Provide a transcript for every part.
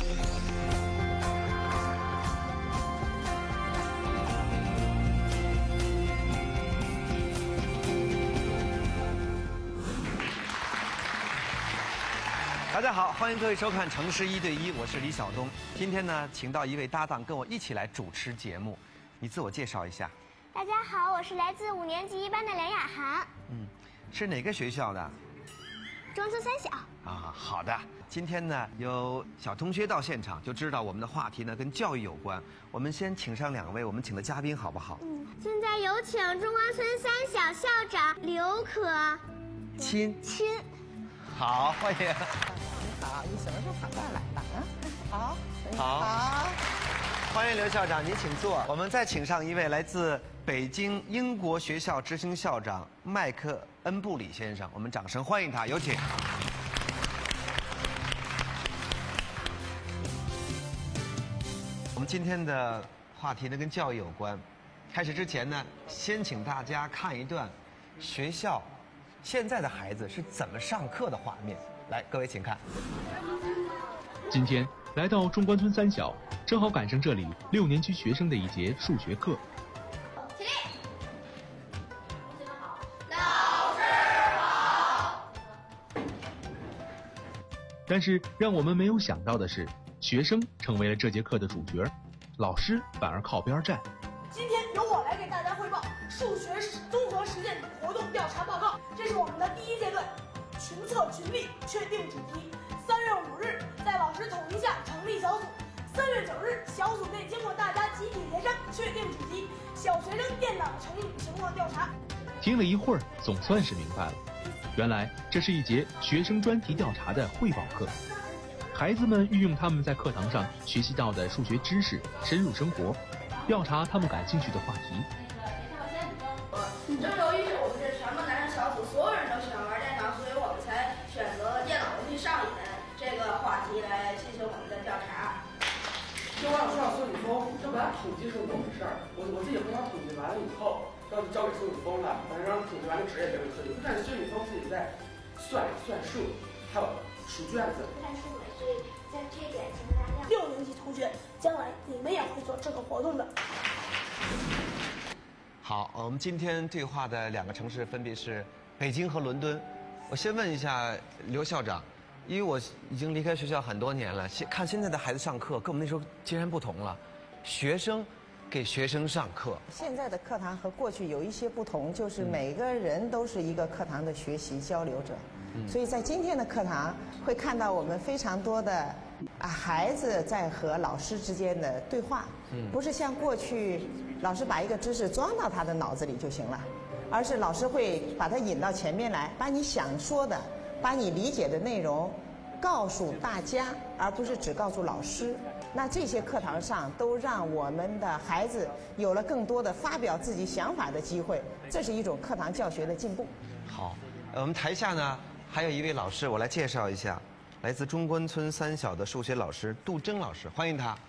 大家好，欢迎各位收看《城市1对1》，我是李晓东。今天呢，请到一位搭档跟我一起来主持节目，你自我介绍一下。 大家好，我是来自5年级1班的梁雅涵。 是哪个学校的？ 中村三小。 啊，好的。今天呢，有小同学到现场，就知道我们的话题呢跟教育有关。我们先请上2位我们请的嘉宾，好不好？ 现在有请中关村三小校长刘可亲。好，欢迎。 好，你什么时候跑过来了啊？ 好，欢迎刘校长，您请坐。我们再请上一位来自北京英国学校执行校长麦克恩布里先生，我们掌声欢迎他，有请。我们今天的话题呢跟教育有关。开始之前呢，先请大家看一段学校现在的孩子是怎么上课的画面。来，各位请看。 今天来到中关村三小，正好赶上这里6年级学生的一节数学课。 起立。同学们好， 老师好。 但是让我们没有想到的是，学生成为了这节课的主角，老师反而靠边站。 今天由我来给大家汇报数学综合实践活动调查报告，这是我们的第1阶段，群策群力，确定主题。3月5日，在老师统一下成立小组。3月9日，小组内经过大家集体协商，确定主题：小学生电脑成瘾情况调查。 听了一会儿，总算是明白了，原来这是一节学生专题调查的汇报课。孩子们运用他们在课堂上学习到的数学知识，深入生活，调查他们感兴趣的话题。 正由于我们这全部男生小组所有人都喜欢玩电脑，所以我们才选择电脑游戏上瘾这个话题来进行我们的调查。 就让孙宇峰，就把它统计是我们事儿，我自己回想统计完了以后，交给孙宇峰了，反正让统计完的纸也交给孙宇峰，但是孙宇峰自己在算数，还有数卷子。 看书了，所以在这一点请大家 6年级同学，将来你们也会做这个活动的。 好，我们今天对话的2个城市分别是北京和伦敦。我先问一下刘校长，因为我已经离开学校很多年了，看现在的孩子上课跟我们那时候截然不同了。学生给学生上课， 现在的课堂和过去有一些不同，就是每个人都是一个课堂的学习交流者。所以在今天的课堂会看到我们非常多的孩子在和老师之间的对话，不是像过去老师把一个知识装到他的脑子里就行了，而是老师会把它引到前面来，把你想说的，把你理解的内容告诉大家，而不是只告诉老师。那这些课堂上都让我们的孩子有了更多的发表自己想法的机会，这是一种课堂教学的进步。 好，我们台下呢还有一位老师，我来介绍一下，来自中关村三小的数学老师杜征老师，欢迎他。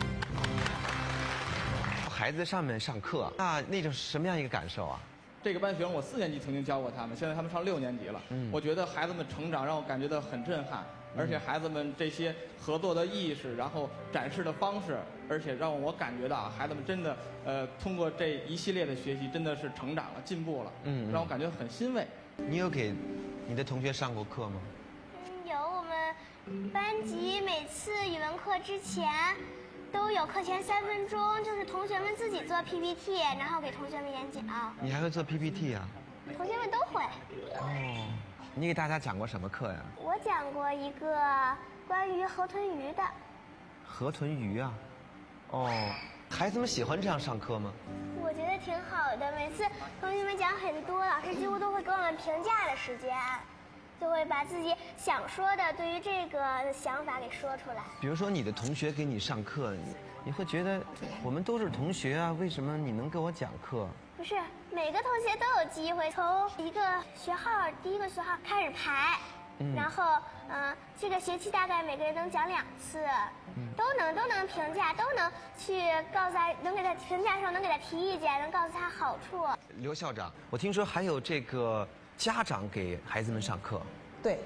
孩子在上面上课，那种什么样一个感受啊？ 这个班学生我4年级曾经教过他们，现在他们上6年级了。我觉得孩子们成长让我感觉到很震撼，而且孩子们这些合作的意识，然后展示的方式，而且让我感觉到孩子们真的通过这一系列的学习，真的是成长了、进步了。让我感觉很欣慰。 你有给你的同学上过课吗？ 有，我们班级每次语文课之前都有课前3分钟，就是同学们自己做 PPT， 然后给同学们演讲。 你还会做 PPT 啊？ 同学们都会。 哦，你给大家讲过什么课呀？ 我讲过一个关于河豚鱼的。 河豚鱼啊？哦，孩子们喜欢这样上课吗？ 我觉得挺好的，每次同学们讲很多，老师几乎都会给我们评价的时间，就会把自己想说的对于这个想法给说出来。 比如说你的同学给你上课，你会觉得我们都是同学啊，为什么你能给我讲课？ 不是，每个同学都有机会从一个学号第1个学号开始排，然后这个学期大概每个人能讲2次，都能评价，都能去告诉他，能给他评价的时候能给他提意见，能告诉他好处。 刘校长，我听说还有这个家长给孩子们上课。 对，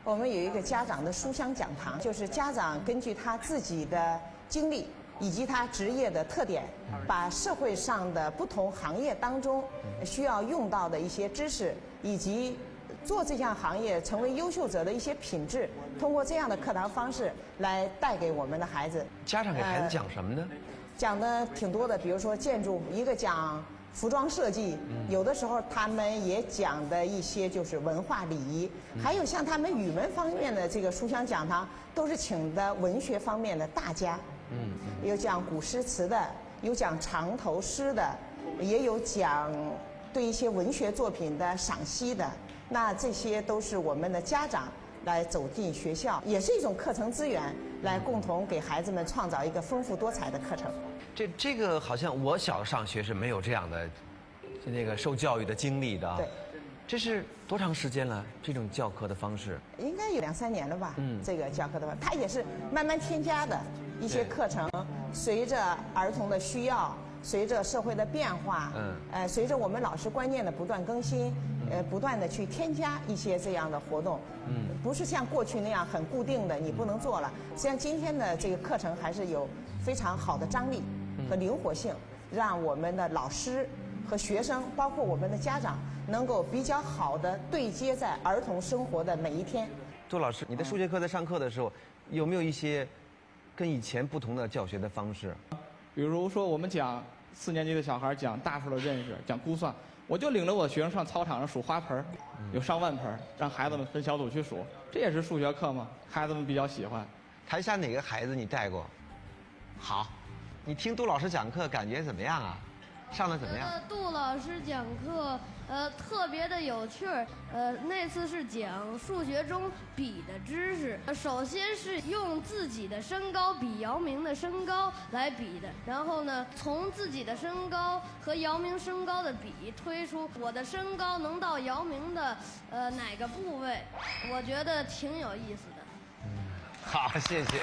我们有一个家长的书香讲堂，就是家长根据他自己的经历以及他职业的特点，把社会上的不同行业当中需要用到的一些知识，以及做这项行业成为优秀者的一些品质，通过这样的课堂方式来带给我们的孩子。 家长给孩子讲什么呢？ 讲的挺多的，比如说建筑，一个讲服装设计，有的时候他们也讲的一些就是文化礼仪，还有像他们语文方面的这个书香讲堂，都是请的文学方面的大家，有讲古诗词的，有讲长头诗的，也有讲对一些文学作品的赏析的。那这些都是我们的家长来走进学校，也是一种课程资源，来共同给孩子们创造一个丰富多彩的课程。 这个好像我小上学是没有这样的那个受教育的经历的。 对， 这是多长时间了？这种教课的方式应该有2、3年了吧？这个教课的话，它也是慢慢添加的一些课程，随着儿童的需要，随着社会的变化，随着我们老师观念的不断更新，不断的去添加一些这样的活动，不是像过去那样很固定的，你不能做了。实际上今天的这个课程还是有非常好的张力和灵活性，让我们的老师和学生，包括我们的家长，能够比较好的对接在儿童生活的每一天。 杜老师，你的数学课在上课的时候，有没有一些跟以前不同的教学的方式？ 比如说我们讲4年级的小孩讲大数的认识，讲估算，我就领着我学生上操场上数花盆，有上万盆，让孩子们分小组去数，这也是数学课嘛，孩子们比较喜欢。 台下哪个孩子你带过？好，你听杜老师讲课感觉怎么样啊？上的怎么样？ 杜老师讲课，特别的有趣儿。那次是讲数学中比的知识。首先是用自己的身高比姚明的身高来比的，然后呢，从自己的身高和姚明身高的比推出我的身高能到姚明的哪个部位，我觉得挺有意思的。 好，谢谢。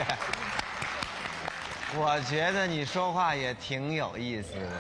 我觉得你说话也挺有意思的。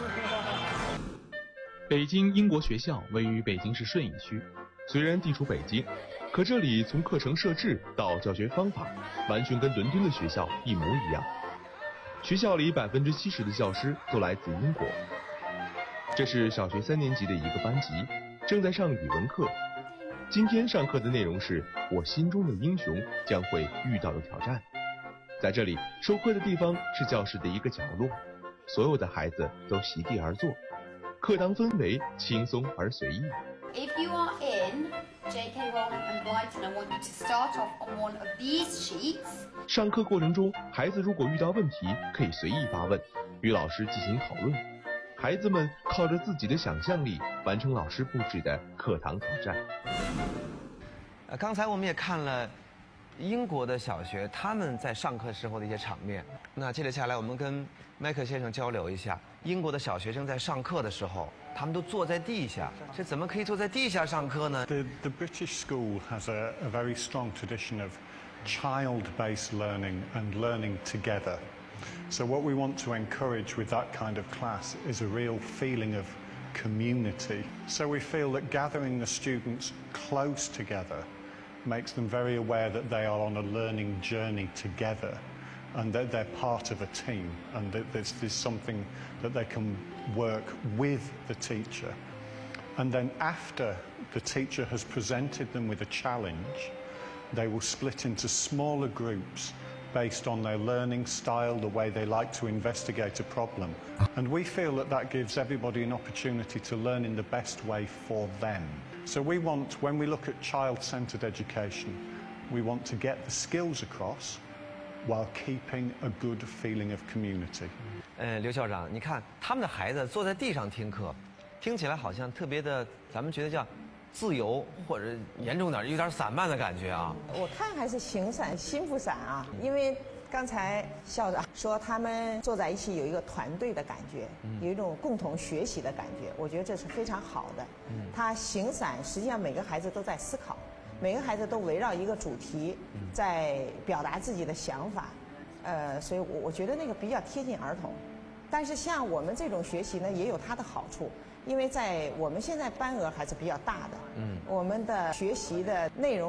北京英国学校位于北京市顺义区，虽然地处北京，可这里从课程设置到教学方法，完全跟伦敦的学校一模一样。学校里70%的教师都来自英国。这是小学3年级的一个班级，正在上语文课。今天上课的内容是我心中的英雄将会遇到的挑战。在这里，授课的地方是教室的一个角落，所有的孩子都席地而坐，课堂氛围轻松而随意。 If you are in J.K. Rowling and Brighton, I want you to start off on one of these sheets. 上课过程中，孩子如果遇到问题，可以随意发问，与老师进行讨论。孩子们靠着自己的想象力，完成老师布置的课堂挑战。 刚才我们也看了英国的小学他们在上课时候的一些场面。那接着下来，我们跟麦克先生交流一下，英国的小学生在上课的时候，他们都坐在地下，这怎么可以坐在地下上课呢？ The British school has a very strong tradition of child-based learning and learning together. So what we want to encourage with that kind of class is a real feeling of community. So we feel that gathering the students close together makes them very aware that they are on a learning journey together and that they're part of a team and that there's something that they can work with the teacher. And then after the teacher has presented them with a challenge, they will split into smaller groups based on their learning style, the way they like to investigate a problem. And we feel that that gives everybody an opportunity to learn in the best way for them. So we want, when we look at child-centered education, we want to get the skills across while keeping a good feeling of community. 刘校长，你看他们的孩子坐在地上听课，听起来好像特别的，咱们觉得叫自由，或者严重点有点散漫的感觉啊。 我看还是形散心不散啊，因为刚才校长说他们坐在一起有一个团队的感觉，有一种共同学习的感觉，我觉得这是非常好的。他形散，实际上每个孩子都在思考，每个孩子都围绕一个主题在表达自己的想法，所以我觉得那个比较贴近儿童。但是像我们这种学习呢，也有它的好处。因为在我们现在班额还是比较大的，我们的学习的内容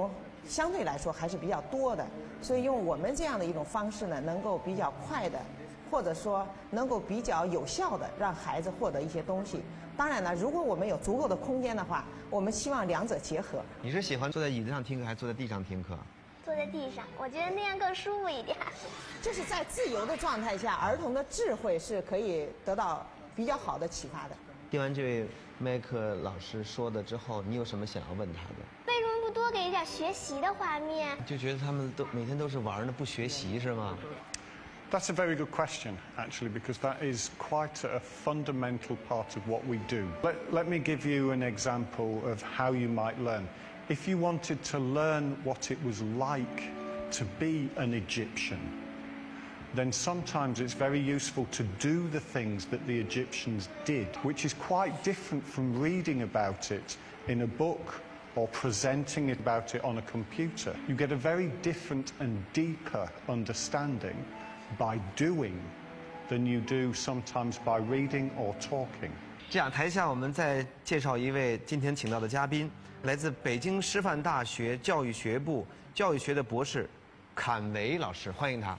相对来说还是比较多的，所以用我们这样的一种方式呢，能够比较快的，或者说能够比较有效的让孩子获得一些东西。当然了，如果我们有足够的空间的话，我们希望两者结合。 你是喜欢坐在椅子上听课，还是坐在地上听课？ 坐在地上，我觉得那样更舒服一点。 就是在自由的状态下，儿童的智慧是可以得到比较好的启发的。 听完这位麦克老师说的之后，你有什么想要问他的？ 为什么不多给一点学习的画面？ 就觉得他们都每天都是玩的，不学习是吗？ That's a very good question, actually, because that is quite a fundamental part of what we do. Let me give you an example of how you might learn. If you wanted to learn what it was like to be an Egyptian, then sometimes it's very useful to do the things that the Egyptians did, which is quite different from reading about it in a book or presenting about it on a computer. You get a very different and deeper understanding by doing than you do sometimes by reading or talking. 这样，台下我们再介绍一位今天请到的嘉宾，来自北京师范大学教育学部教育学的博士坎维老师，欢迎他。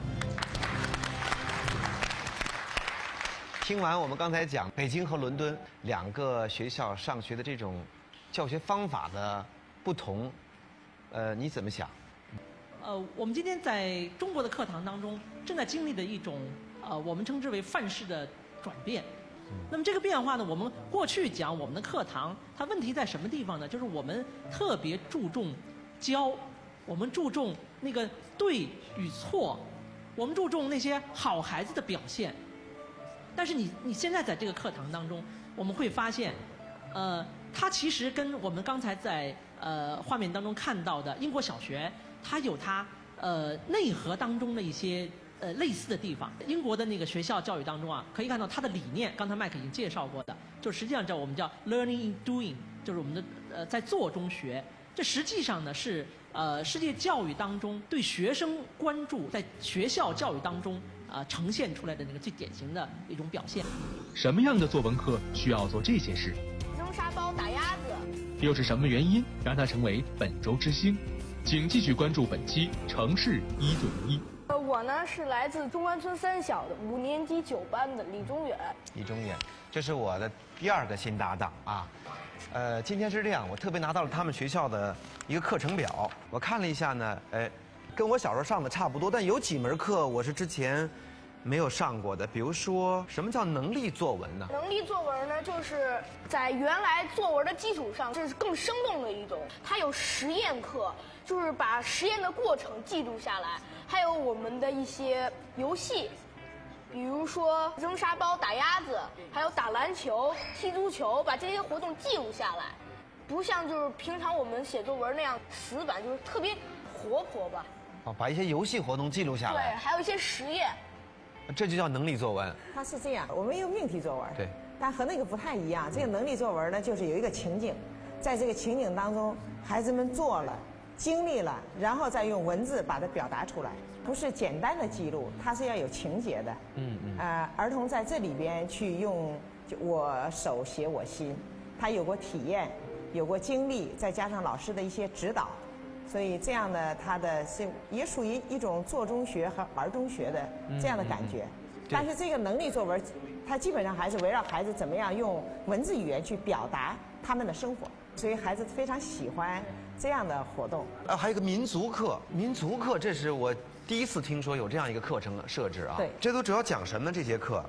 听完我们刚才讲北京和伦敦两个学校上学的这种教学方法的不同，你怎么想？ 我们今天在中国的课堂当中正在经历的一种我们称之为范式的转变。那么这个变化呢，我们过去讲我们的课堂，它问题在什么地方呢？就是我们特别注重教，我们注重那个对与错，我们注重那些好孩子的表现。但是你现在在这个课堂当中，我们会发现，它其实跟我们刚才在画面当中看到的英国小学，它有它内核当中的一些类似的地方。英国的那个学校教育当中啊，可以看到它的理念，刚才麦克已经介绍过的，就实际上我们叫 learning in doing， 就是我们的在做中学。这实际上呢是世界教育当中对学生关注，在学校教育当中呈现出来的那个最典型的一种表现。 什么样的作文课需要做这些事？ 扔沙包、打鸭子。 又是什么原因让它成为本周之星？请继续关注本期《城市1对1》。 我呢是来自中关村3小的5年级9班的李中远。 李中远，这是我的第2个新搭档啊。今天是这样，我特别拿到了他们学校的一个课程表，我看了一下呢，跟我小时候上的差不多，但有几门课我是之前没有上过的，比如说什么叫能力作文呢？ 能力作文呢，就是在原来作文的基础上，这是更生动的一种。它有实验课，就是把实验的过程记录下来，还有我们的一些游戏，比如说扔沙包、打鸭子，还有打篮球、踢足球，把这些活动记录下来，不像就是平常我们写作文那样死板，就是特别活泼吧。 把一些游戏活动记录下来。 对，还有一些实验。 这就叫能力作文。 它是这样，我们有命题作文， 对， 但和那个不太一样。这个能力作文呢，就是有一个情景，在这个情景当中，孩子们做了、经历了，然后再用文字把它表达出来，不是简单的记录，它是要有情节的。儿童在这里边去用我手写我心，他有过体验，有过经历，再加上老师的一些指导。所以这样呢，它的是也属于一种做中学和儿中学的这样的感觉。但是这个能力作文，它基本上还是围绕孩子怎么样用文字语言去表达他们的生活，所以孩子非常喜欢这样的活动。 还有一个民族课，民族课这是我第一次听说有这样一个课程设置啊。 对， 这都主要讲什么？这节课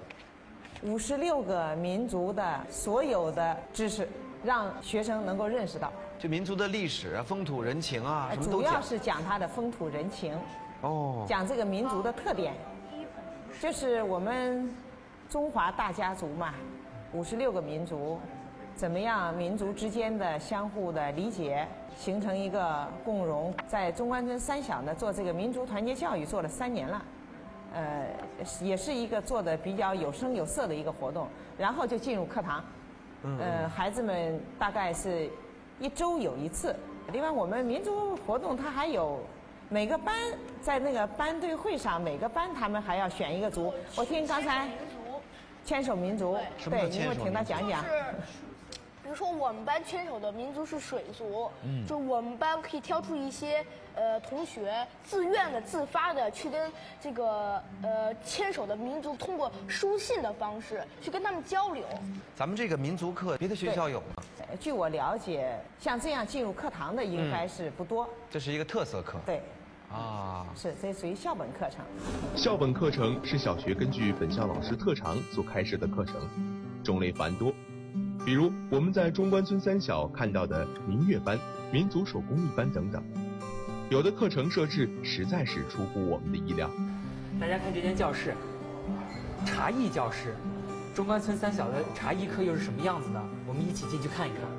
？56个民族的所有的知识，让学生能够认识到。 就民族的历史啊、风土人情啊，什么都讲。 主要是讲它的风土人情，讲这个民族的特点，就是我们中华大家族嘛，56个民族，怎么样民族之间的相互的理解，形成一个共荣。在中关村3小呢，做这个民族团结教育做了3年了，也是一个做的比较有声有色的一个活动，然后就进入课堂，孩子们大概是1周有1次。另外，我们民族活动它还有每个班在那个班队会上，每个班他们还要选一个族。我听刚才牵手民族，对，你给我听他讲讲。 比如说我们班牵手的民族是水族，就我们班可以挑出一些同学自愿的、自发的去跟这个牵手的民族通过书信的方式去跟他们交流。 咱们这个民族课，别的学校有吗？ 据我了解，像这样进入课堂的应该是不多。 这是一个特色课。 对。 啊， 是，这属于校本课程。 校本课程是小学根据本校老师特长所开设的课程，种类繁多。比如我们在中关村三小看到的民乐班、民族手工艺班等等，有的课程设置实在是出乎我们的意料。 大家看这间教室，茶艺教室，中关村三小的茶艺课又是什么样子呢？我们一起进去看一看。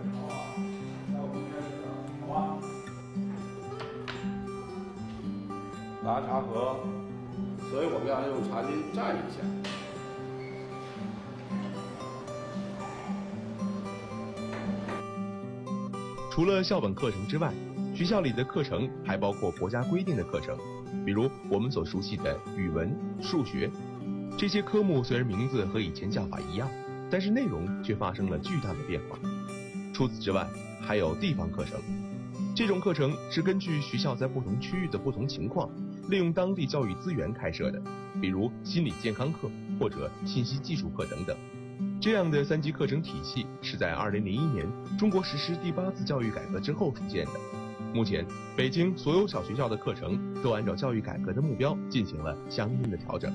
拿茶盒，所以我们要用茶巾蘸一下。 除了校本课程之外，学校里的课程还包括国家规定的课程，比如我们所熟悉的语文、数学。这些科目虽然名字和以前叫法一样，但是内容却发生了巨大的变化。除此之外，还有地方课程。这种课程是根据学校在不同区域的不同情况，利用当地教育资源开设的，比如心理健康课或者信息技术课等等。这样的3级课程体系是在2001年中国实施第8次教育改革之后出现的。目前，北京所有小学校的课程都按照教育改革的目标进行了相应的调整。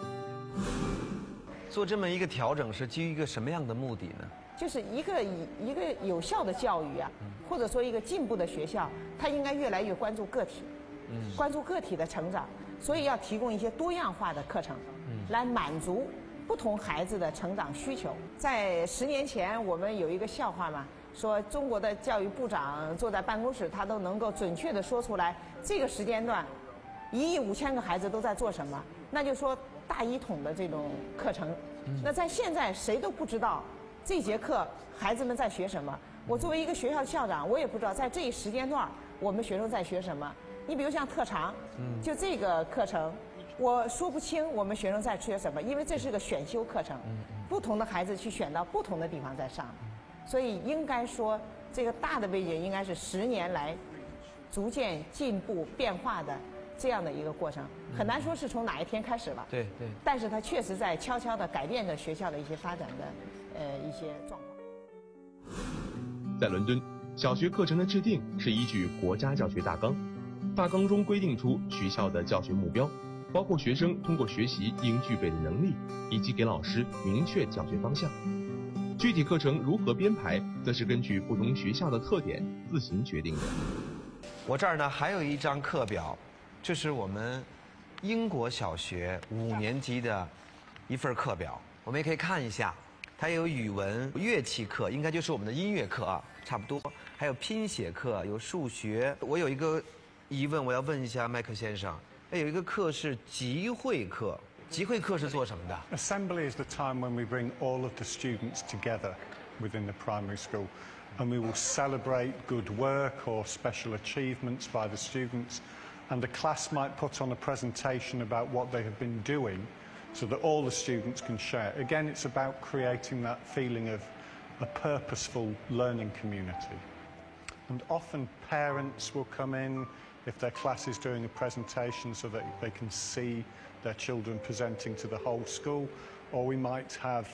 做这么一个调整是基于一个什么样的目的呢？ 就是一个有效的教育啊，或者说一个进步的学校，它应该越来越关注个体，关注个体的成长，所以要提供一些多样化的课程，来满足不同孩子的成长需求。在10年前，我们有一个笑话嘛，说中国的教育部长坐在办公室，他都能够准确地说出来这个时间段1亿5千个孩子都在做什么，那就说大一统的这种课程。那在现在谁都不知道这节课孩子们在学什么。我作为一个学校的校长，我也不知道在这一时间段我们学生在学什么。你比如像特长，就这个课程，我说不清我们学生在学什么，因为这是个选修课程，不同的孩子去选到不同的地方在上，所以应该说这个大的背景应该是10年来逐渐进步变化的这样的一个过程，很难说是从哪一天开始了。 对对。 但是它确实在悄悄地改变着学校的一些发展的一些状况。 在伦敦，小学课程的制定是依据国家教学大纲，大纲中规定出学校的教学目标，包括学生通过学习应具备的能力，以及给老师明确教学方向。具体课程如何编排，则是根据不同学校的特点自行决定的。 我这儿呢还有一张课表，这是我们英国小学5年级的一份课表，我们也可以看一下。它有语文、乐器课，应该就是我们的音乐课啊，差不多。还有拼写课，有数学。我有一个疑问，我要问一下麦克先生。有一个课是集会课，集会课是做什么的 ？Assembly is the time when we bring all of the students together within the primary school, and we will celebrate good work or special achievements by the students, and the class might put on a presentation about what they have been doing, so that all the students can share. Again, it's about creating that feeling of a purposeful learning community. And often parents will come in if their class is doing a presentation so that they can see their children presenting to the whole school. Or we might have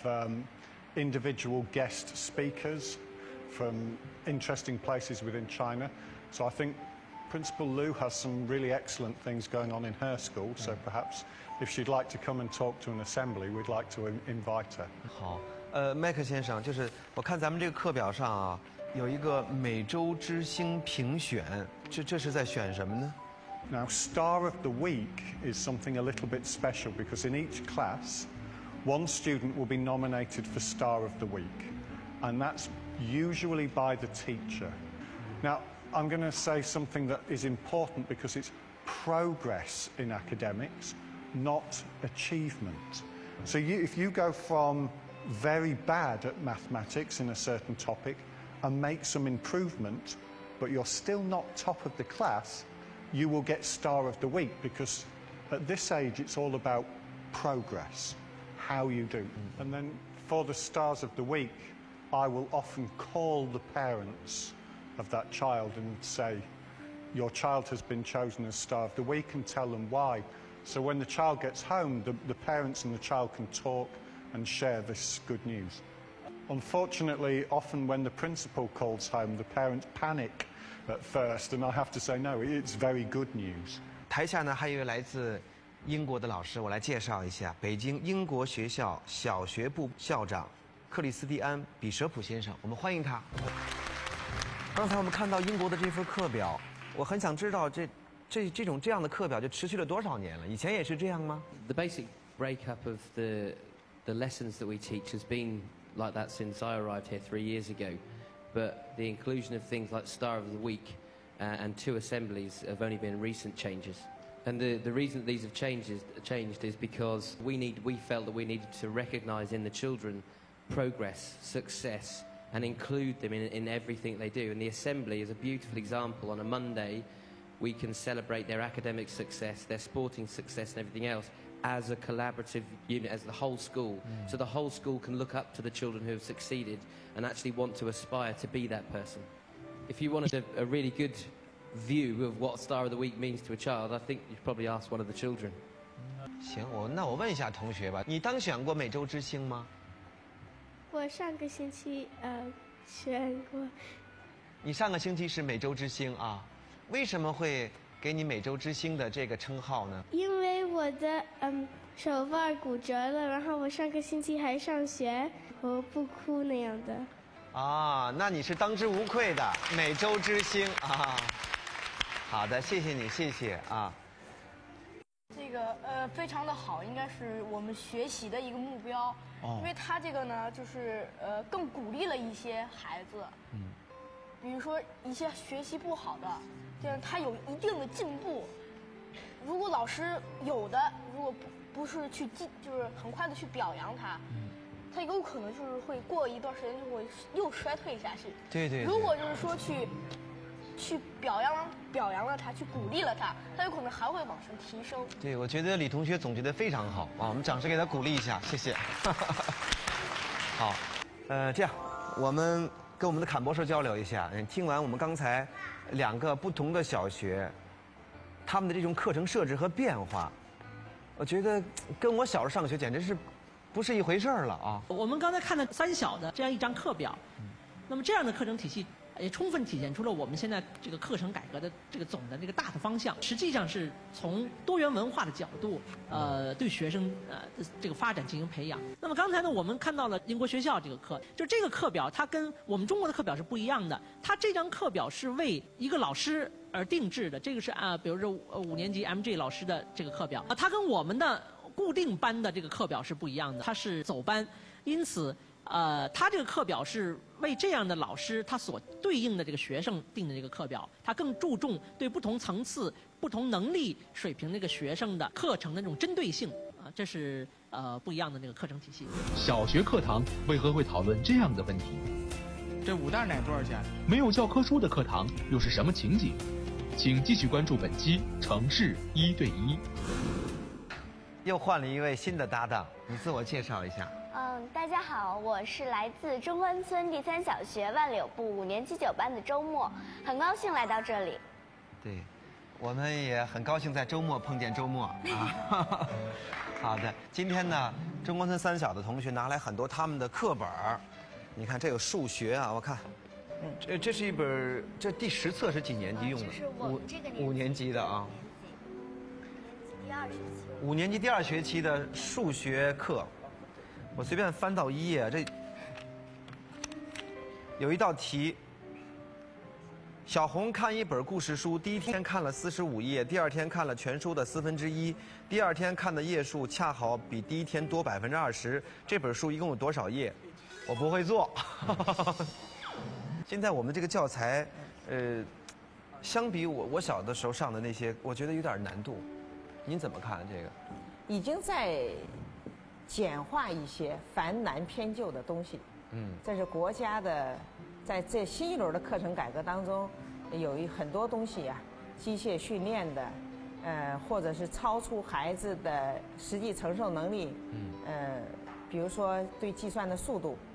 individual guest speakers from interesting places within China. So I think Principal Liu has some really excellent things going on in her school, so perhaps if she'd like to come and talk to an assembly, we'd like to invite her. 好，麦克先生，就是我看咱们这个课表上啊，有一个每周之星评选，这是在选什么呢？ Now, Star of the Week is something a little bit special because in each class, one student will be nominated for Star of the Week, and that's usually by the teacher. Now, I'm going to say something that is important because it's progress in academics, not achievement. So if you go from very bad at mathematics in a certain topic and make some improvement, but you're still not top of the class, you will get Star of the Week because at this age it's all about progress, how you do. And then for the Stars of the Week, I will often call the parents of that child and say, your child has been chosen as Star of the Week, and tell them why. So when the child gets home, the parents and the child can talk and share this good news. Unfortunately, often when the principal calls home, the parents panic at first, and I have to say, no, it's very good news. 台下呢还有一位来自英国的老师，我来介绍一下，北京英国学校小学部校长克里斯蒂安·比舍普先生，我们欢迎他。刚才我们看到英国的这份课表，我很想知道这样的课表就持续了多少年了？以前也是这样吗 ？The basic breakup of the lessons that we teach has been like that since I arrived here 3 years ago, but the inclusion of things like Star of the Week and 2 assemblies have only been recent changes. And the reason that these have changed is because we felt that we needed to recognise in the children progress, success, and include them in everything they do. And the assembly is a beautiful example. On a Monday, we can celebrate their academic success, their sporting success, and everything else as a collaborative unit, as the whole school. So the whole school can look up to the children who have succeeded and actually want to aspire to be that person. If you wanted a really good view of what Star of the Week means to a child, I think you'd probably ask one of the children. 行，那我问一下同学吧，你当选过每周之星吗？ 我上个星期选过。 你上个星期是每周之星啊？为什么会给你每周之星的这个称号呢？ 因为我的手腕骨折了，然后我上个星期还上学，我不哭那样的。 啊，那你是当之无愧的每周之星啊！好的，谢谢你，谢谢啊。 这个非常的好，应该是我们学习的一个目标。因为他这个呢，就是更鼓励了一些孩子。比如说一些学习不好的，这样他有一定的进步。如果老师如果不是就是很快的去表扬他，他有可能就是会过一段时间就会又衰退下去。 对。 如果就是说去表扬了他，去鼓励了他，他有可能还会往上提升。 对，我觉得李同学总结得非常好啊，我们掌声给他鼓励一下，谢谢。好，这样我们跟我们的坎博士交流一下。听完我们刚才2个不同的小学，他们的这种课程设置和变化，我觉得跟我小时候上学简直是不是一回事儿了啊！ 我们刚才看的3小的这样一张课表，那么这样的课程体系也充分体现出了我们现在这个课程改革的这个总的这个大的方向，实际上是从多元文化的角度，对学生这个发展进行培养。那么刚才呢，我们看到了英国学校这个课，就这个课表它跟我们中国的课表是不一样的，它这张课表是为一个老师而定制的，这个是比如说5年级 MG 老师的这个课表，它跟我们的固定班的这个课表是不一样的，它是走班，因此。他这个课表是为这样的老师他所对应的这个学生定的这个课表，他更注重对不同层次、不同能力水平那个学生的课程的这种针对性啊，这是不一样的那个课程体系。 小学课堂为何会讨论这样的问题？ 这5袋奶多少钱？ 没有教科书的课堂又是什么情景？请继续关注本期《城市1对1》。 又换了一位新的搭档，你自我介绍一下。 大家好，我是来自中关村第3小学万柳部5年级9班的周末，很高兴来到这里。 对，我们也很高兴在周末碰见周末啊。好的，今天呢，中关村3小的同学拿来很多他们的课本儿，你看这有数学啊，我看，这是一本，这第10册是几年级用的？ 是我们这个 5年级的啊。 第2学期。 5年级第2学期的数学课。我随便翻到1页，这有一道题。小红看一本故事书，第一天看了45页，第2天看了全书的1/4，第2天看的页数恰好比第1天多20%。这本书一共有多少页？我不会做。现在我们这个教材，相比我小的时候上的那些，我觉得有点难度。您怎么看这个？ 已经在简化一些繁难偏旧的东西。这是国家的，在这新一轮的课程改革当中，有很多东西呀，机械训练的，或者是超出孩子的实际承受能力，比如说对计算的速度，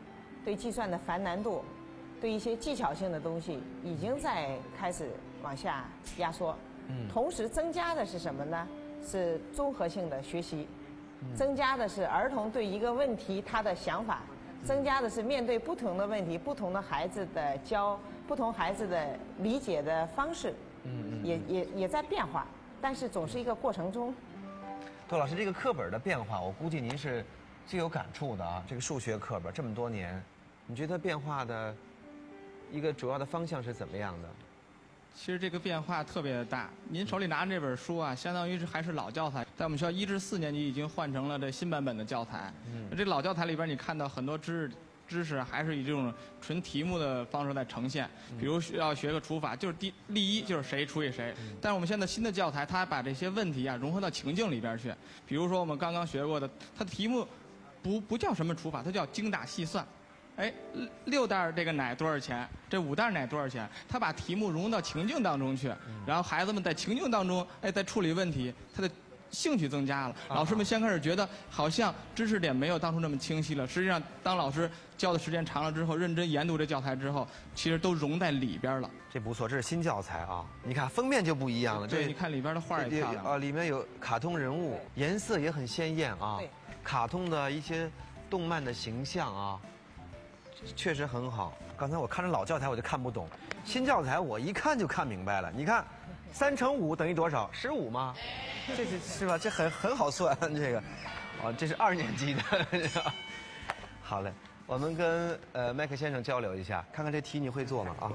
对计算的繁难度，对一些技巧性的东西，已经在开始往下压缩。同时增加的是什么呢？是综合性的学习，增加的是儿童对一个问题他的想法，增加的是面对不同的问题，不同的孩子的不同孩子的理解的方式，也在变化，但是总是一个过程中。 杜老师，这个课本的变化，我估计您是最有感触的啊。这个数学课本这么多年，你觉得变化的一个主要的方向是怎么样的？ 其实这个变化特别的大。您手里拿着这本书啊，相当于还是老教材，在我们学校1至4年级已经换成了这新版本的教材。这老教材里边，你看到很多知识还是以这种纯题目的方式在呈现。比如要学个除法，就是例一就是谁除以谁。但是我们现在新的教材，它把这些问题啊融合到情境里边去。比如说我们刚刚学过的，它的题目不叫什么除法，它叫精打细算。哎，6袋这个奶多少钱？这5袋奶多少钱？他把题目融入到情境当中去，然后孩子们在情境当中，在处理问题，他的兴趣增加了。老师们先开始觉得好像知识点没有当初那么清晰了，实际上当老师教的时间长了之后，认真研读这教材之后，其实都融在里边了。 这不错，这是新教材啊！你看封面就不一样了。 对，你看里边的画也漂亮啊，里面有卡通人物，颜色也很鲜艳啊。 对， 卡通的一些动漫的形象啊。确实很好。刚才我看着老教材我就看不懂，新教材我一看就看明白了。你看，3乘5等于多少？15吗？这是吧？这很好算这个。哦，这是2年级的。好嘞，我们跟麦克先生交流一下，看看这题你会做吗？啊。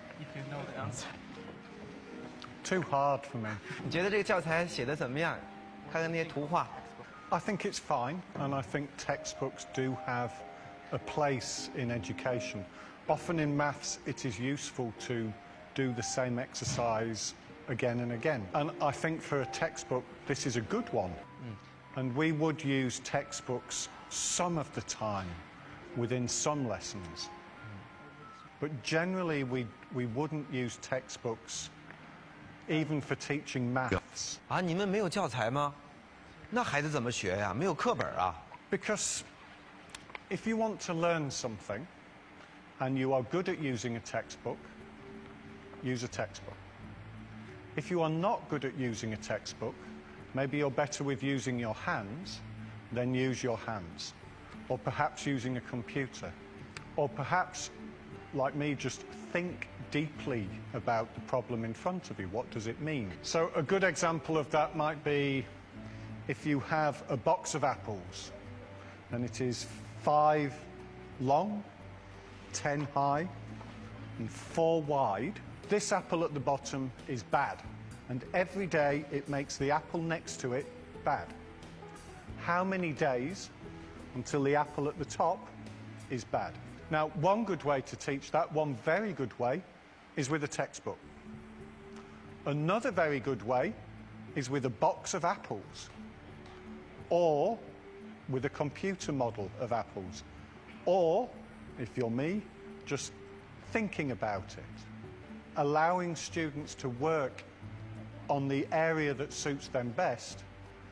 Too hard for me. 你觉得这个教材写的怎么样？看看那些图画。 I think it's fine, and I think textbooks do have a place in education. Often in maths, it is useful to do the same exercise again and again. And I think for a textbook, this is a good one. And we would use textbooks some of the time within some lessons. But generally, we wouldn't use textbooks even for teaching maths. 啊，你们没有教材吗？那孩子怎么学呀？没有课本啊。 Because if you want to learn something and you are good at using a textbook, use a textbook. If you are not good at using a textbook, maybe you're better with using your hands, then use your hands. Or perhaps using a computer. Or perhaps, like me, just think deeply about the problem in front of you. What does it mean? So a good example of that might be if you have a box of apples and it is 5 long, 10 high, and 4 wide. This apple at the bottom is bad, and every day it makes the apple next to it bad. How many days until the apple at the top is bad? Now, one good way to teach that, one very good way, is with a textbook. Another very good way is with a box of apples, or with a computer model of apples, or, if you're me, just thinking about it, allowing students to work on the area that suits them best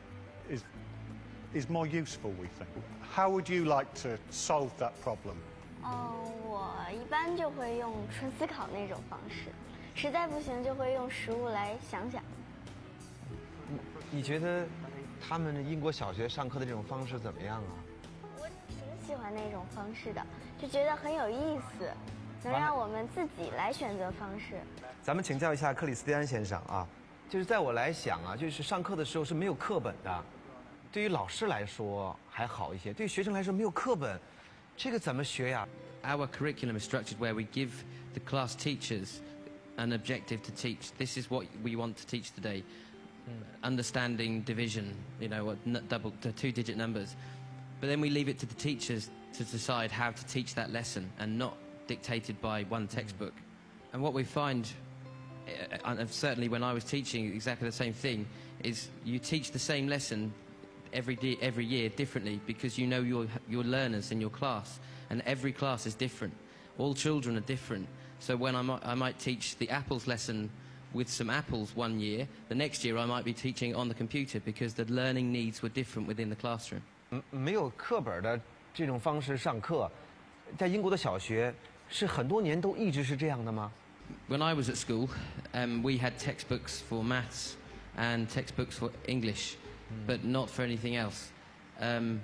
is more useful, we think. How would you like to solve that problem? 我一般就会用纯思考那种方式，实在不行就会用实物来想想。 你觉得他们英国小学上课的这种方式怎么样啊？ 我挺喜欢那种方式的，就觉得很有意思，能让我们自己来选择方式。 咱们请教一下克里斯蒂安先生啊，就是在我来想啊，就是上课的时候是没有课本的，对于老师来说还好一些，对于学生来说没有课本，这个怎么学呀？ Our curriculum is structured where we give the class teachers an objective to teach. This is what we want to teach today. Understanding division, you know, the 2-digit numbers. But then we leave it to the teachers to decide how to teach that lesson and not dictated by one textbook. And what we find, and certainly when I was teaching exactly the same thing, is you teach the same lesson every year differently because you know your learners in your class, and every class is different. All children are different. So when I might teach the apples lesson with some apples one year, the next year I might be teaching on the computer because the learning needs were different within the classroom. 没有课本的这种方式上课， 在英国的小学是很多年都一直是这样的吗？ When I was at school, we had textbooks for maths and textbooks for English, but not for anything else. And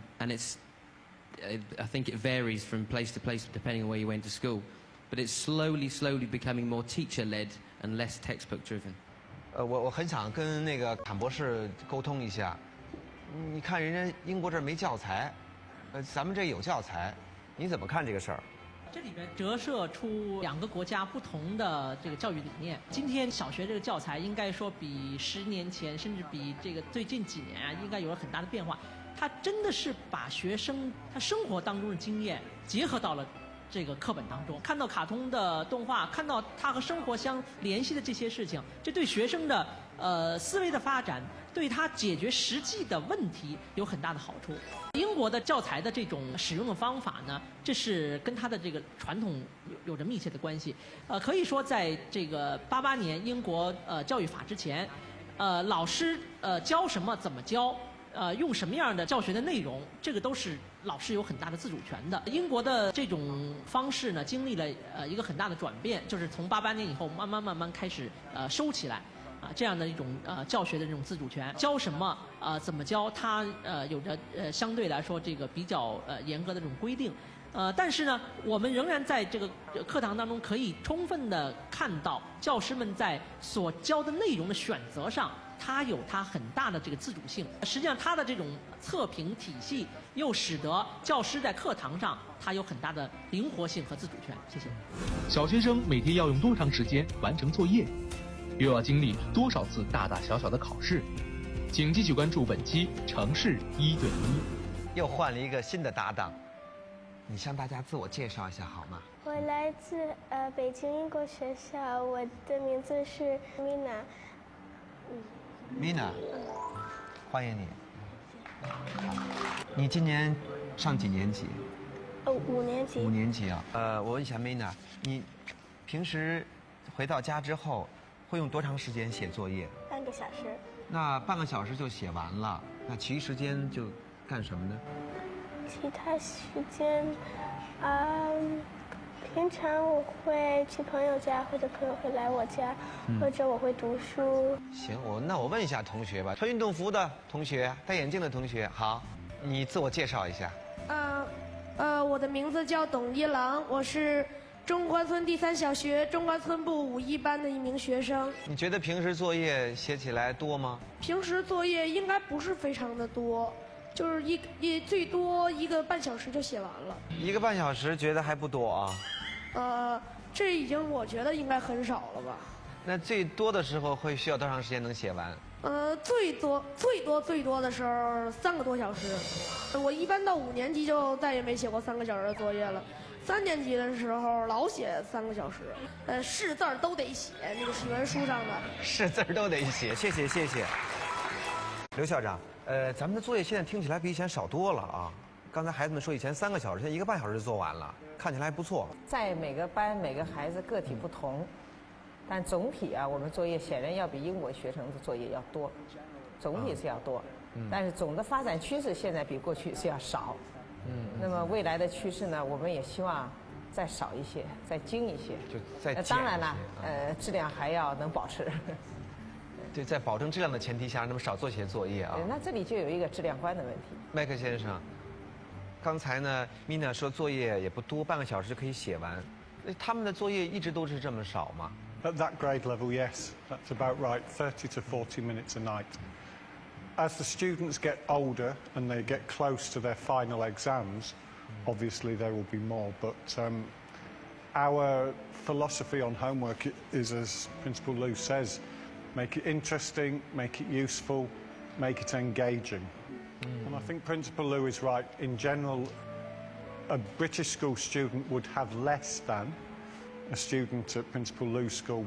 I think it varies from place to place depending on where you went to school. But it's slowly becoming more teacher-led and less textbook-driven. 我很想跟那个坎博士沟通一下。你看人家英国这儿没教材，咱们这有教材，你怎么看这个事儿？ 这里边折射出2个国家不同的这个教育理念。今天小学这个教材应该说比10年前，甚至比这个最近几年啊，应该有了很大的变化。它真的是把学生他生活当中的经验结合到了这个课本当中，看到卡通的动画，看到他和生活相联系的这些事情，这对学生的思维的发展，对他解决实际的问题有很大的好处。英国的教材的这种使用的方法呢，这是跟他的这个传统有着密切的关系。可以说在这个88年英国教育法之前，老师教什么怎么教。用什么样的教学的内容，这个都是老师有很大的自主权的。英国的这种方式呢，经历了一个很大的转变，就是从88年以后慢慢开始收起来，这样的一种教学的这种自主权，教什么怎么教，它有着相对来说这个比较严格的这种规定。但是呢，我们仍然在这个课堂当中可以充分的看到教师们在所教的内容的选择上，它有它很大的这个自主性。实际上，它的这种测评体系又使得教师在课堂上他有很大的灵活性和自主权。谢谢。 小学生每天要用多长时间完成作业？又要经历多少次大大小小的考试？请继续关注本期《城市1对1》。 又换了一个新的搭档。你向大家自我介绍一下好吗？ 我来自北京英国学校，我的名字是 Mina。 Mina， 欢迎你。你今年上几年级 ？5年级。 5年级啊。我问一下 Mina， 你平时回到家之后会用多长时间写作业 ？半个小时。 那半个小时就写完了，那其余时间就干什么呢？ 其他时间，平常我会去朋友家，或者朋友会来我家，或者我会读书。 行，那我问一下同学吧，穿运动服的同学，戴眼镜的同学，好，你自我介绍一下。 我的名字叫董一郎，我是中关村第3小学中关村部5一班的一名学生。 你觉得平时作业写起来多吗？ 平时作业应该不是非常的多。就是最多1个半小时就写完了。 1个半小时觉得还不多啊？这已经我觉得应该很少了吧。 那最多的时候会需要多长时间能写完？ 最多的时候3个多小时。我一般到5年级就再也没写过3个小时的作业了。3年级的时候老写3个小时，是字都得写，那个语文书上的是字都得写。谢谢。刘校长。咱们的作业现在听起来比以前少多了啊！刚才孩子们说以前3个小时，现在1个半小时就做完了，看起来还不错。 在每个班每个孩子个体不同，但总体我们作业显然要比英国学生的作业要多，总体是要多。但是总的发展趋势现在比过去是要少。那么未来的趋势呢，我们也希望再少一些，再精一些。 就再当然了，质量还要能保持。 对，在保证质量的前提下，让他们少做些作业啊。 那这里就有一个质量观的问题。 麦克先生，刚才呢，Mina说作业也不多，半个小时就可以写完。他们的作业一直都是这么少吗？ At that grade level, yes, that's about right. 30 to 40 minutes a night. As the students get older and they get close to their final exams, obviously there will be more. But our philosophy on homework is, as Principal Lou says, make it interesting, make it useful, make it engaging. And I think Principal Lou is right. In general, a British school student would have less than a student at Principal Lou's school.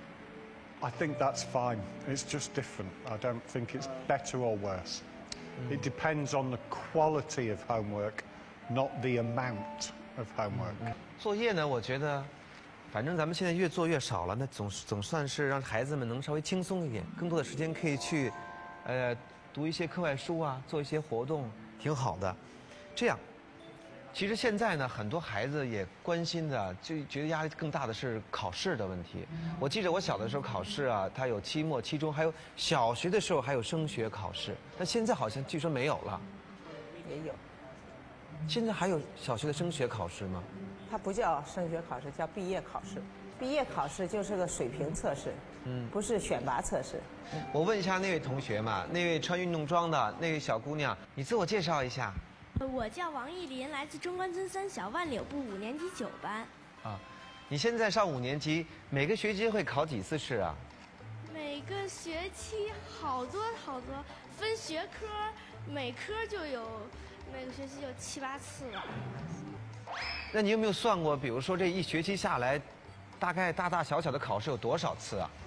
I think that's fine. It's just different. I don't think it's better or worse. It depends on the quality of homework, not the amount of homework. 作业呢，我觉得，反正咱们现在越做越少了，那总算是让孩子们能稍微轻松一点，更多的时间可以去，读一些课外书啊，做一些活动，挺好的。这样， 其实现在呢，很多孩子也关心的，就觉得压力更大的是考试的问题。我记得我小的时候考试啊，它有期末、期中，还有小学的时候还有升学考试。那现在好像据说没有了。 也有。 现在还有小学的升学考试吗？ 它不叫升学考试，叫毕业考试。毕业考试就是个水平测试，不是选拔测试。 我问一下那位同学嘛，那位穿运动装的那位小姑娘，你自我介绍一下。 我叫王艺林，来自中关村3小万柳部5年级9班。 啊，你现在上5年级，每个学期会考几次试啊？ 每个学期好多，分学科，每科就有，每个学期有7、8次吧。 那你有没有算过，比如说这一学期下来，大概大大小小的考试有多少次啊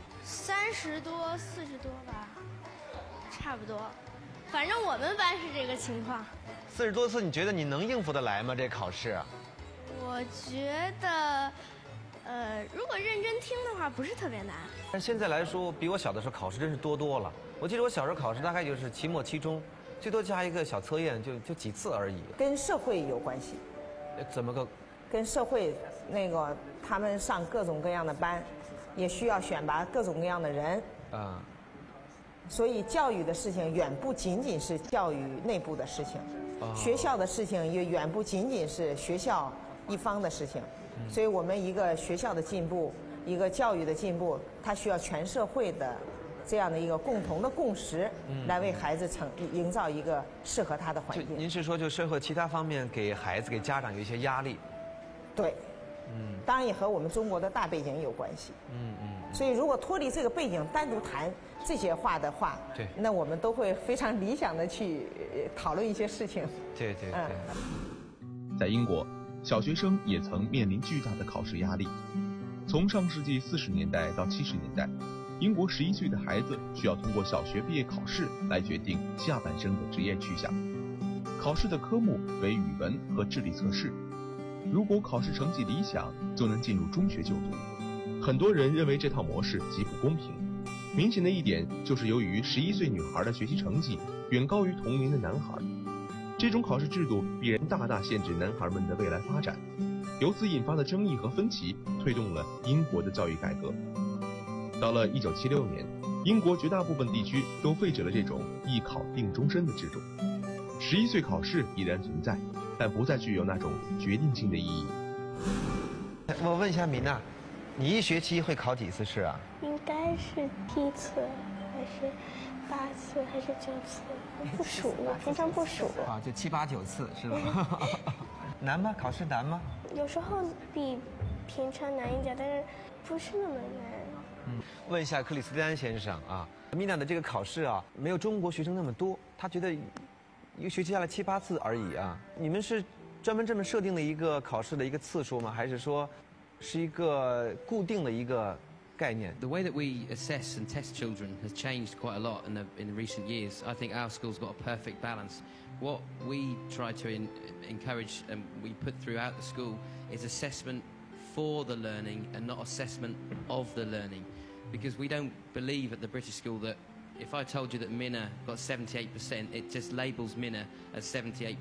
？30多、40多吧，差不多。反正我们班是这个情况。 40多次，你觉得你能应付得来吗？这考试？ 我觉得，如果认真听的话，不是特别难。 但现在来说，比我小的时候考试真是多了。我记得我小时候考试大概就是期末、期中，最多加一个小测验，就几次而已。 跟社会有关系。 怎么个？ 跟社会他们上各种各样的班，也需要选拔各种各样的人。啊。所以教育的事情远不仅仅是教育内部的事情，学校的事情也远不仅仅是学校一方的事情。所以我们一个学校的进步，一个教育的进步，它需要全社会的这样的一个共同的共识，来为孩子营造一个适合他的环境。 您是说，就社会其他方面给孩子、给家长有一些压力？ 对。当然也和我们中国的大背景有关系。所以如果脱离这个背景单独谈这些话的话， 对， 那我们都会非常理想的去讨论一些事情。 对。 在英国，小学生也曾面临巨大的考试压力。从上世纪40年代到70年代，英国11岁的孩子需要通过小学毕业考试来决定下半生的职业去向。考试的科目为语文和智力测试。如果考试成绩理想，就能进入中学就读。很多人认为这套模式极不公平。明显的一点就是，由于11岁女孩的学习成绩远高于同龄的男孩，这种考试制度必然大大限制男孩们的未来发展。由此引发的争议和分歧，推动了英国的教育改革。到了1976年，英国绝大部分地区都废止了这种一考定终身的制度。11岁考试依然存在，但不再具有那种决定性的意义。 我问一下米娜，你一学期会考几次试啊？ 应该是7次，还是8次，还是9次？我不数了，平常不数。 啊，就7、8、9次是吧？难吗？考试难吗？ 有时候比平常难一点，但是不是那么难。 问一下克里斯蒂安先生啊，米娜的这个考试啊，没有中国学生那么多，他觉得一个学期下来7、8次而已啊。你们是专门这么设定的一个考试的一个次数吗？还是说是一个固定的一个概念？ The way that we assess and test children has changed quite a lot in the recent years. I think our school's got a perfect balance. What we try to encourage and we put throughout the school is assessment for the learning and not assessment of the learning. Because we don't believe at the British school that if I told you that Minna got 78%, it just labels Minna as 78%.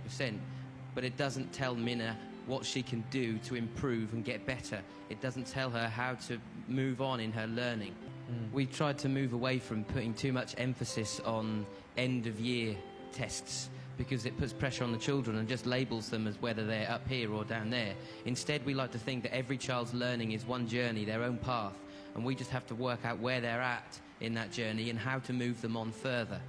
But it doesn't tell Minna what she can do to improve and get better. It doesn't tell her how to move on in her learning. We've tried to move away from putting too much emphasis on end-of-year tests because it puts pressure on the children and just labels them as whether they're up here or down there. Instead, we like to think that every child's learning is one journey, their own path, and we just have to work out where they're at in that journey and how to move them on further.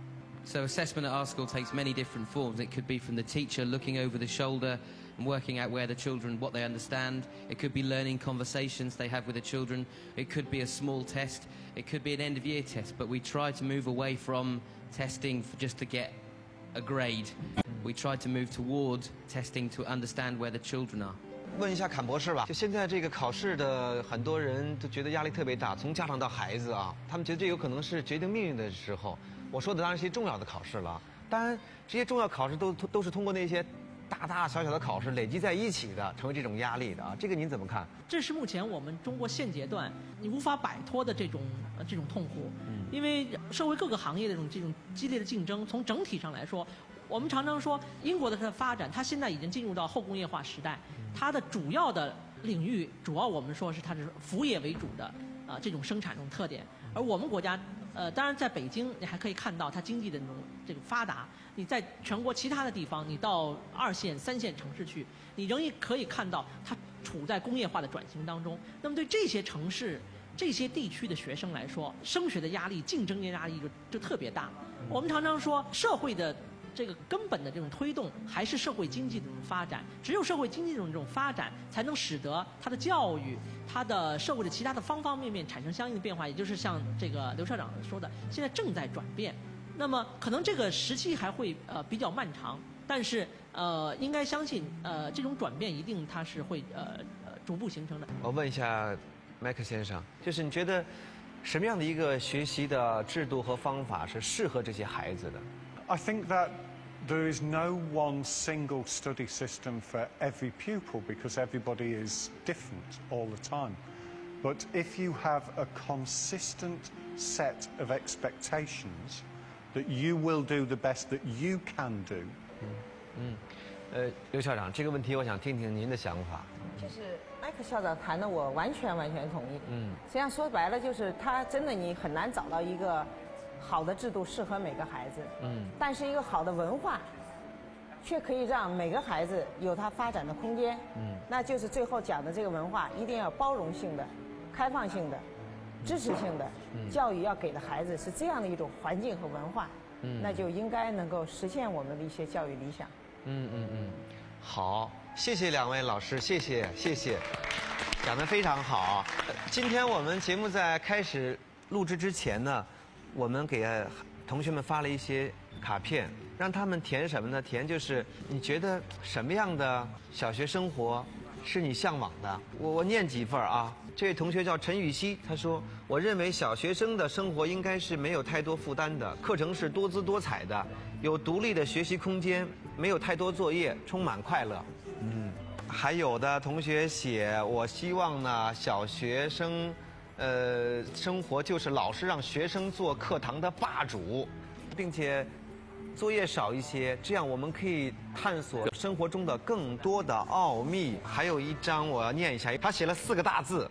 So assessment at our school takes many different forms. It could be from the teacher looking over the shoulder and working out where the children, what they understand. It could be learning conversations they have with the children. It could be a small test. It could be an end-of-year test. But we try to move away from testing just to get a grade. We try to move toward testing to understand where the children are. 问一下坎博士吧，就现在这个考试的，很多人都觉得压力特别大，从家长到孩子啊，他们觉得这有可能是决定命运的时候。我说的当然是一些重要的考试了，当然这些重要考试都是通过那些大大小小的考试累积在一起的，成为这种压力的啊。这个您怎么看？ 这是目前我们中国现阶段你无法摆脱的这种痛苦。因为社会各个行业的这种激烈的竞争，从整体上来说，我们常常说英国的它的发展，它现在已经进入到后工业化时代，它的主要的领域，主要我们说是它是服务业为主的这种生产这种特点。而我们国家当然在北京，你还可以看到它经济的这个发达。你在全国其他的地方，你到2线、3线城市去，你仍然可以看到它处在工业化的转型当中。那么对这些城市、这些地区的学生来说，升学的压力、竞争的压力就特别大。我们常常说，社会的这个根本的这种推动，还是社会经济的这种发展。只有社会经济的这种发展，才能使得它的教育、它的社会的其他的方方面面产生相应的变化。也就是像这个刘校长说的，现在正在转变。那么可能这个时期还会比较漫长，但是应该相信这种转变一定它是会逐步形成的。 我问一下麦克先生，就是你觉得什么样的一个学习的制度和方法是适合这些孩子的？ I think that there is no one single study system for every pupil because everybody is different all the time. But if you have a consistent set of expectations that you will do the best that you can do. 刘校长，这个问题我想听听您的想法。 就是麦克校长谈的，我完全同意。实际上说白了，就是他真的你很难找到一个好的制度适合每个孩子。但是一个好的文化，却可以让每个孩子有他发展的空间。那就是最后讲的这个文化，一定要包容性的、开放性的、支持性的教育，要给的孩子是这样的一种环境和文化。那就应该能够实现我们的一些教育理想。 好，谢谢两位老师，谢谢，讲得非常好。今天我们节目在开始录制之前呢，我们给同学们发了一些卡片，让他们填什么呢？填就是你觉得什么样的小学生活是你向往的？我念几份啊。这位同学叫陈雨熙，他说：“我认为小学生的生活应该是没有太多负担的，课程是多姿多彩的，有独立的学习空间，没有太多作业，充满快乐。”还有的同学写：“我希望呢，小学生，生活就是老师让学生做课堂的霸主，并且作业少一些，这样我们可以探索生活中的更多的奥秘。”还有一张我要念一下，他写了4个大字。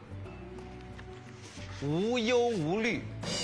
无忧无虑。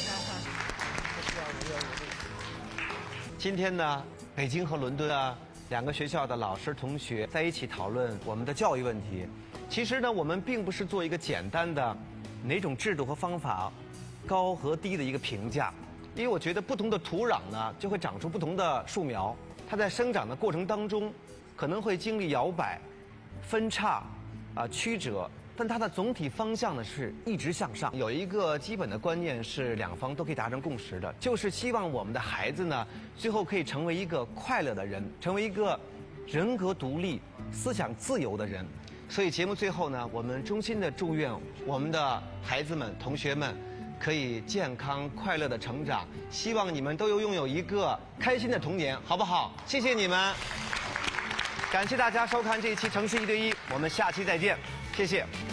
今天呢，北京和伦敦啊2个学校的老师同学在一起讨论我们的教育问题。其实呢，我们并不是做一个简单的哪种制度和方法高和低的一个评价，因为我觉得不同的土壤呢，就会长出不同的树苗。它在生长的过程当中，可能会经历摇摆、分叉、曲折。但它的总体方向呢是一直向上。有一个基本的观念是2方都可以达成共识的，就是希望我们的孩子呢，最后可以成为一个快乐的人，成为一个人格独立、思想自由的人。所以节目最后呢，我们衷心的祝愿我们的孩子们、同学们可以健康快乐的成长，希望你们都拥有一个开心的童年，好不好？谢谢你们，感谢大家收看这一期城市1对1，我们下期再见，谢谢。